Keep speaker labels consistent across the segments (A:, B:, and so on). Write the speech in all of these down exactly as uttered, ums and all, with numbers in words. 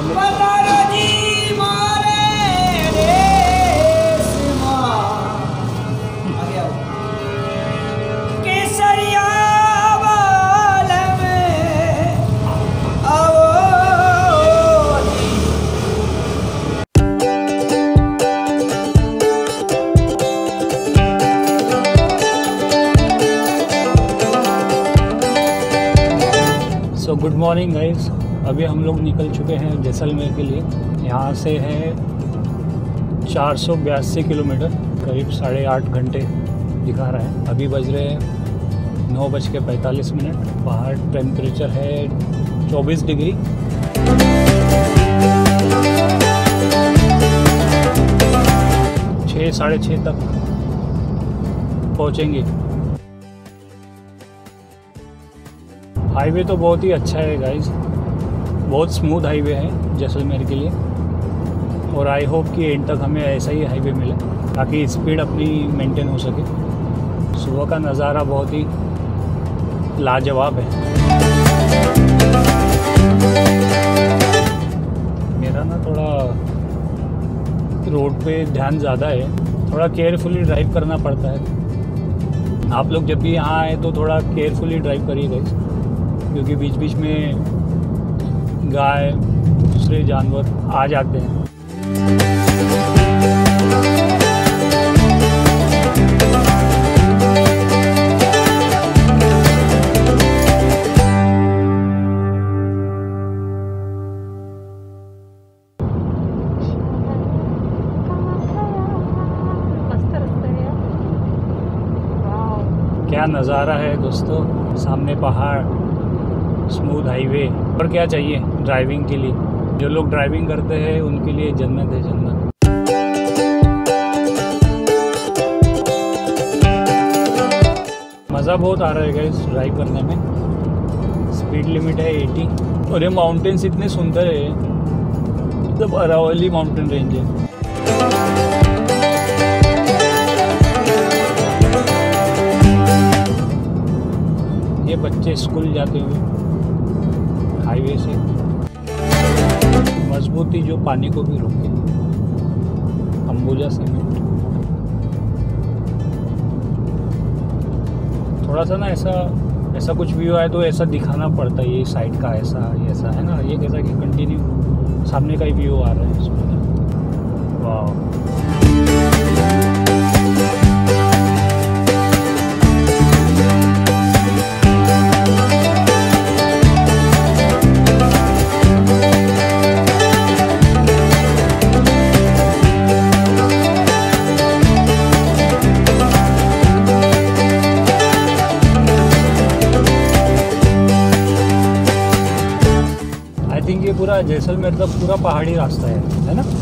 A: So good morning guys, अभी हम लोग निकल चुके हैं जैसलमेर के लिए। यहाँ से है चार सौ बयासी किलोमीटर, करीब साढ़े आठ घंटे दिखा रहा है। अभी बज रहे हैं नौ बज के पैंतालीस मिनट। बाहर टेम्परेचर है चौबीस डिग्री। छः साढ़े छः तक पहुँचेंगे। हाईवे तो बहुत ही अच्छा है गाइस, बहुत स्मूथ हाईवे है जैसलमेर के लिए। और आई होप कि एंड तक हमें ऐसा ही हाईवे मिले ताकि स्पीड अपनी मेंटेन हो सके। सुबह का नज़ारा बहुत ही लाजवाब है। मेरा ना थोड़ा रोड पे ध्यान ज़्यादा है, थोड़ा केयरफुली ड्राइव करना पड़ता है। आप लोग जब भी यहाँ आए तो थोड़ा केयरफुली ड्राइव करिए गाइस, क्योंकि बीच बीच में गाय दूसरे जानवर आ जाते हैं। क्या नज़ारा है दोस्तों, सामने पहाड़, स्मूथ हाईवे, और क्या चाहिए ड्राइविंग के लिए। जो लोग ड्राइविंग करते हैं उनके लिए जन्नत है, जन्नत। मज़ा बहुत आ रहा है गाइस ड्राइव करने में। स्पीड लिमिट है अस्सी, और ये माउंटेन्स इतने सुंदर है, मतलब अरावली माउंटेन रेंज है। ये बच्चे स्कूल जाते हुए हाईवे से, मजबूती जो पानी को भी रोके, अंबुजा सीमेंट। थोड़ा सा ना ऐसा ऐसा कुछ व्यू आए तो ऐसा दिखाना पड़ता है, ये साइड का ऐसा ये ऐसा है ना, ये कैसा कि कंटिन्यू सामने का ही व्यू आ रहा है इसमें। वाह, ये पूरा जैसलमेर का पूरा पहाड़ी रास्ता है, है ना।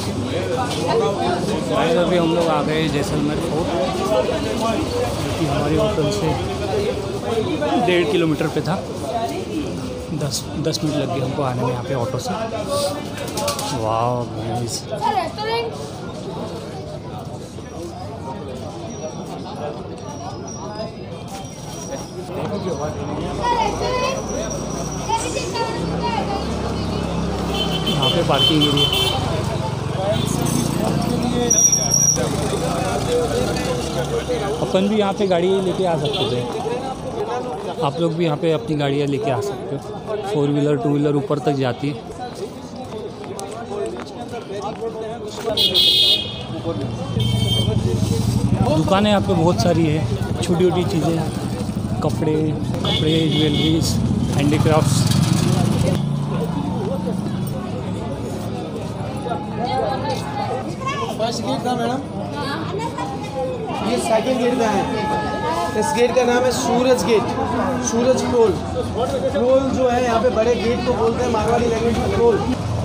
A: गाइस अभी हम लोग आ गए जैसलमेर फोर्ट, जो कि हमारे होटल से डेढ़ किलोमीटर पे था। दस दस मिनट लग गए हमको आने में यहाँ पे ऑटो से। वाह गाइस, यहाँ पे पार्किंग एरिया। अपन भी यहाँ पे गाड़ी लेके आ सकते थे, आप लोग भी यहाँ पे अपनी गाड़ियाँ लेके आ सकते हो। फोर व्हीलर टू व्हीलर ऊपर तक जाती है। दुकानें यहाँ पे बहुत सारी है, छोटी छोटी चीज़ें, कपड़े कपड़े ज्वेलरीज, हैंडीक्राफ्ट्स।
B: फर्स्ट गेट था मैडम, ये सेकंड गेट का है। इस गेट का नाम है सूरज गेट, सूरज क्रोल। क्रोल जो है यहाँ पे बड़े गेट को बोलते हैं मारवाड़ी लैंग्वेज में क्रोल।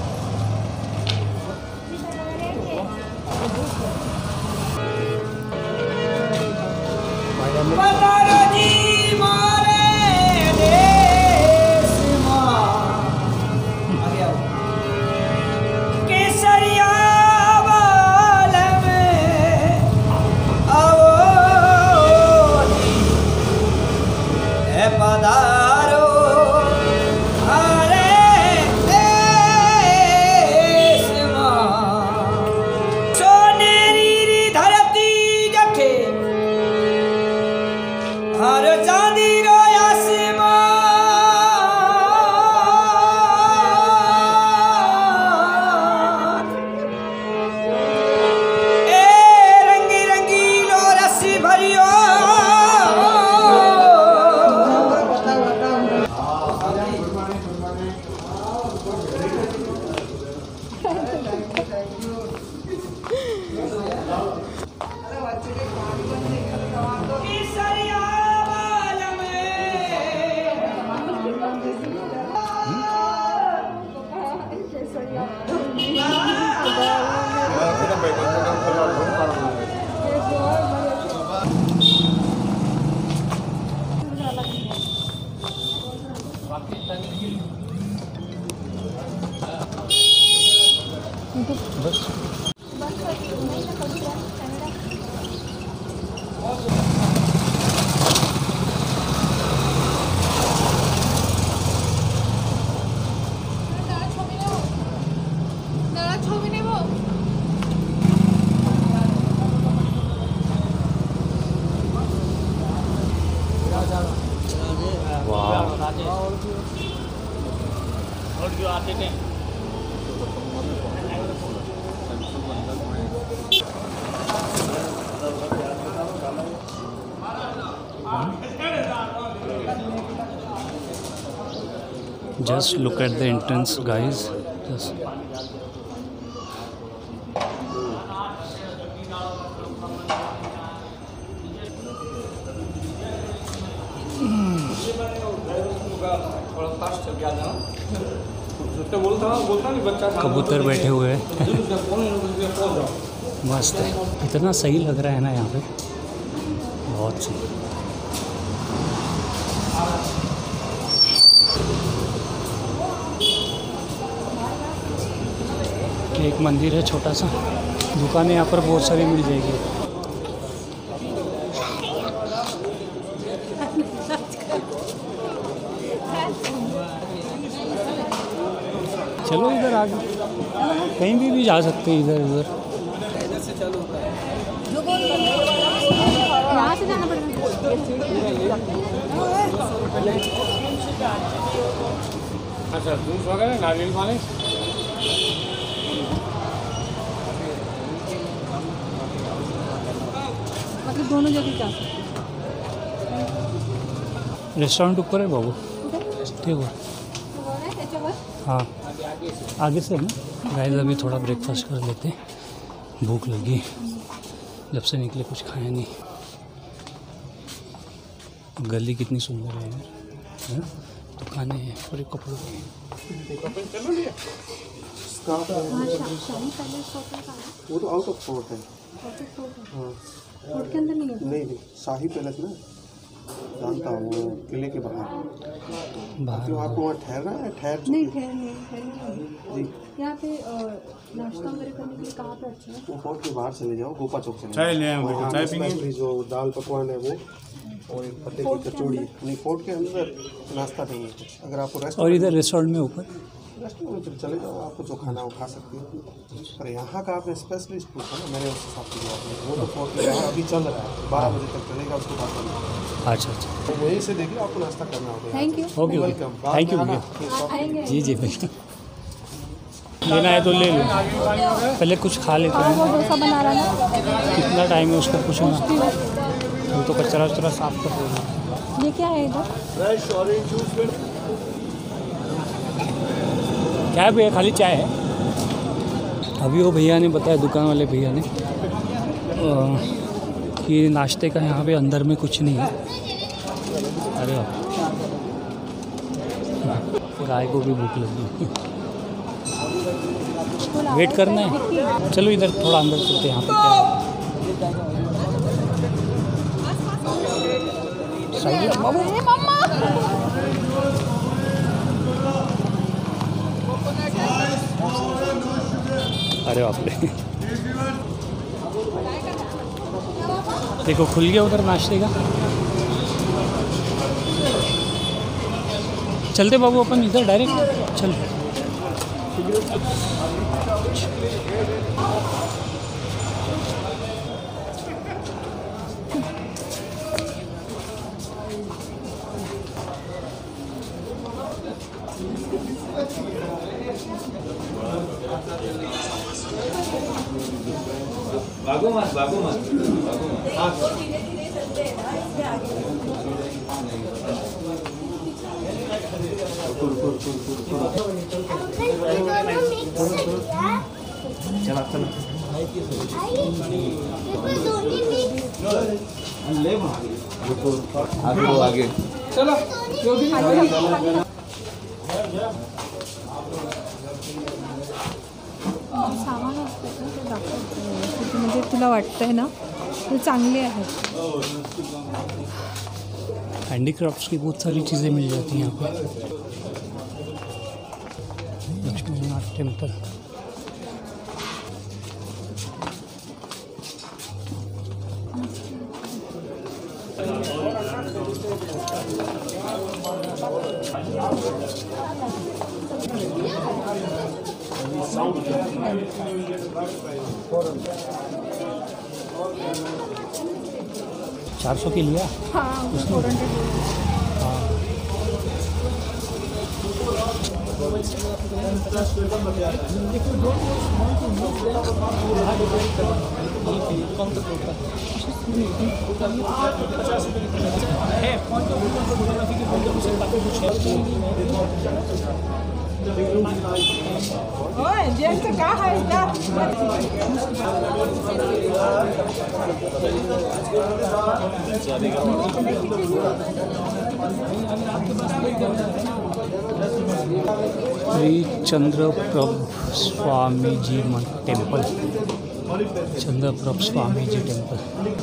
A: और जो आते थे just look at the entrance guys, just कबूतर बैठे हुए हैं मस्त है, इतना सही लग रहा है ना यहाँ पे, बहुत सही। एक मंदिर है छोटा सा, दुकानें यहाँ पर बहुत सारी मिल जाएगी। चलो इधर आगे कहीं भी भी जा सकते हैं, इधर उधर
B: इधर से चालू होता है,
C: यहाँ से जाना पड़ेगा।
A: अच्छा जूस वगैरह नारियल पानी,
C: मतलब दोनों जगह जा सकते।
A: रेस्टोरेंट ऊपर है बाबू, ठीक है हाँ आगे से है ना। गाइस अभी थोड़ा ब्रेकफास्ट कर लेते, भूख लगी, जब से निकले कुछ खाया नहीं। गली कितनी सुंदर है यार, दुकानें हैं पूरे कपड़ों की।
C: हाँ, शा- शाही पैलेस होटल का है।
B: वो तो आउट ऑफ फोर्ट है।
C: Out of four है।
B: हाँ
C: फोर्ट के अंदर नहीं है।
B: नहीं नहीं शाही पैलेस ना जानता हूँ वो किले के बाहर।
A: बाहर
B: क्यों आपको वहाँ ठहरना है? ठहर चुके
C: नहीं
B: हैं।
C: ठहर नहीं ठहर नहीं।
B: जी
C: यहाँ पे अ, नाश्ता वगैरह करने के लिए कहाँ पे अच्छा है?
B: वो फोर्ट के बाहर चले जाओ, गोपा चौक चले
D: चाय ले आए
B: जाओ।
D: बेटा,
B: वहाँ
D: चाय पीएंगे?
B: स्पेशली जो दाल पकवान है वो और एक पत्ते
C: फोर्ट
B: की
C: के
B: कचौड़ी।
C: अंदर?
B: नहीं फोर्ट के अंदर नाश्ता नहीं है कुछ। अगर आपको रेस्ट
A: और इधर रेस्टोरेंट में ऊपर
B: रेस्टोरेंट में चले जाओ, आपको जो खाना वो खा सकते हो। पर यहाँ का आपने स्पेशलिस्ट पूछा ना, मैंने उस हिसाब से जवाब दिया। वो तो फोर्ट के बाहर अभी चल रहा है, बारह बजे तक चलेगा, उसके बाद बंद होगा।
A: अच्छा अच्छा
B: तो वहीं से देखिए आपको नाश्ता करना होगा।
C: Thank you.
A: Okay okay
B: welcome.
A: Thank you भैया।
C: आएंगे।
A: जी जी भैया लेना है तो ले लो, पहले कुछ खा लेते
C: हाँ
A: हैं।
C: वो डोसा बना रहा है ना।
A: कितना टाइम है उसको पूछो ना, वो तो कचरा वचरा साफ कर देगा।
C: ये क्या है इधर?
A: क्या है भैया, खाली चाय है? अभी वो भैया ने बताया, दुकान वाले भैया ने अ, कि नाश्ते का यहाँ पे अंदर में कुछ नहीं है। अरे वाह, फिर आए को भी भूख लगी। वेट करना है, चलो इधर थोड़ा अंदर चलते हैं। यहाँ पे क्या है? सही है बाबू। अरे बाप रे, देखो खुल गया उधर नाश्ते का। चलते बाबू अपन इधर डायरेक्ट चल।
E: भागो मत भागो मत भागो मत।
B: चला चला
E: आगे वो आगे
C: सामान असतं ना ते दाखवतं व्यवस्थित. म्हणजे तुला वाटतंय ना ते चांगले आहेत.
A: हैंडीक्राफ्ट्स की बहुत सारी चीज़ें मिल जाती हैं यहाँ पे। लक्ष्मीनाथ टेम्पल, चार सौ की लिया।
C: हां four hundred. Shri Chandraprabh Swami ji temple, Chandraprabh Swami ji temple.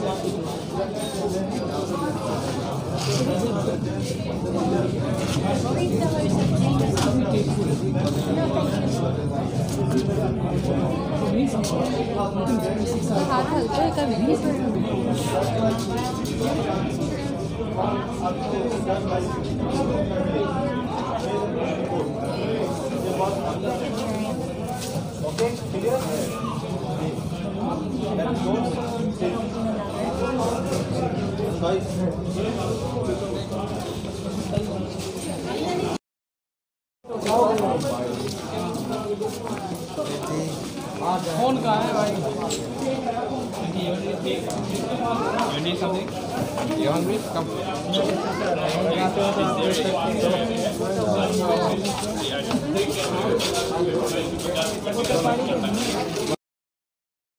C: हात हलतोय का विकी?
A: फोन कहाँ है भाई?